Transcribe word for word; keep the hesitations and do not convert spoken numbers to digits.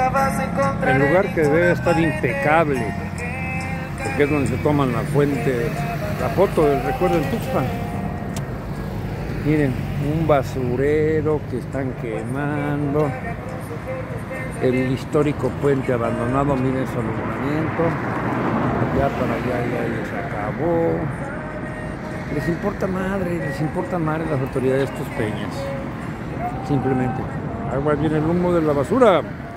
El lugar que debe estar impecable, porque es donde se toman la fuente, la foto del recuerdo en Tuxpan. Miren, un basurero que están quemando. El histórico puente abandonado, miren su alumbramiento. Ya para allá ya, ya se acabó. Les importa madre, les importa madre las autoridades tuspeñas. Simplemente. Agua viene el humo de la basura.